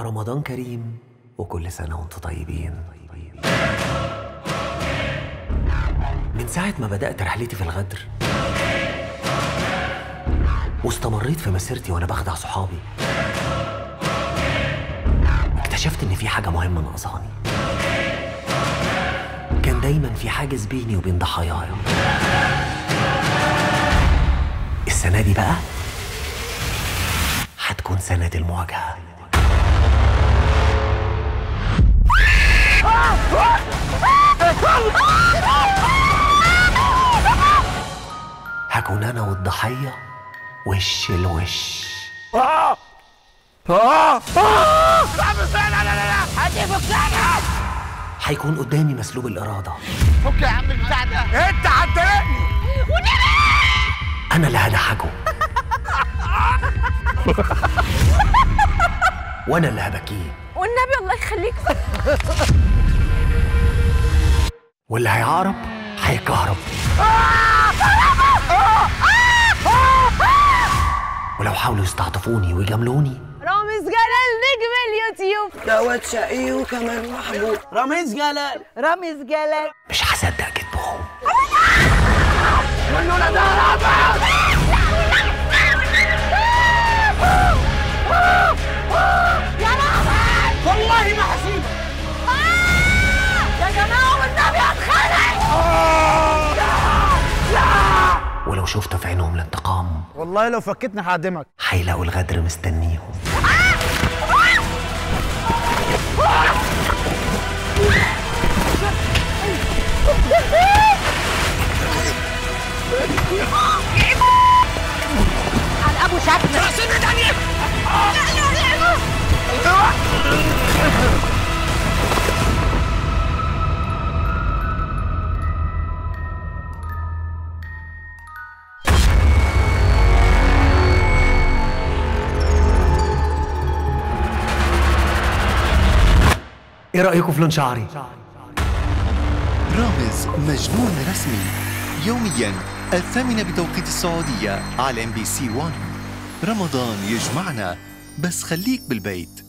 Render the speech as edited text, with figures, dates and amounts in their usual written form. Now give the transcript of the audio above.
رمضان كريم وكل سنة وانتم طيبين. من ساعة ما بدأت رحلتي في الغدر واستمريت في مسيرتي وأنا بخدع صحابي، اكتشفت إن في حاجة مهمة ناقصاني. كان دايما في حاجز بيني وبين ضحاياي. السنة دي بقى هتكون سنة المواجهة. هكون أنا والضحية وش لوش. لا حد يفكني. هيكون قدامي مسلوب الإرادة. فك يا عم البتاع ده، انت هتضايقني. أنا اللي هضحكه وأنا اللي هبكيه، والنبي الله يخليك. واللي هيعقرب هيكهرب، ولو حاولوا يستعطفوني ويجاملوني. رامز جلال نجم اليوتيوب، ده واد شقي وكمان محبوب. رامز جلال. رامز جلال. مش هصدق كدبهم. منونا ده رابط. يا رامز والله ما هسيبك. يا جماعة والنبي هتخانق. ولو شفت في عينهم الانتقام والله لو فكتني هعدمك. هيلاقوا الغدر مستنيهم. على ابو شكل. ايه رأيكم في لون شعري؟ رامز مجنون رسمي، يومياً 8:00 بتوقيت السعودية على MBC 1. رمضان يجمعنا، بس خليك بالبيت.